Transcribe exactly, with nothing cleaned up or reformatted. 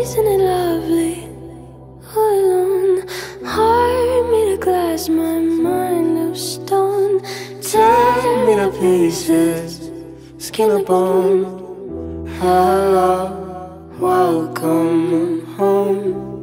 isn't it lovely? All alone, heart made of glass, my mind of stone. Tear me to pieces, skin and bone. Hello, welcome home.